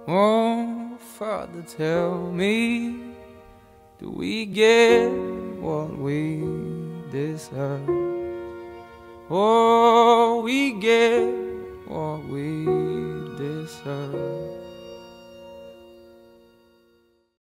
Oh, Father, tell me, do we get what we deserve? Oh, we get what we deserve.